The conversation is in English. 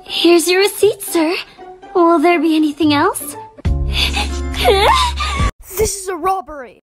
Here's your receipt, sir. Will there be anything else? This is a robbery!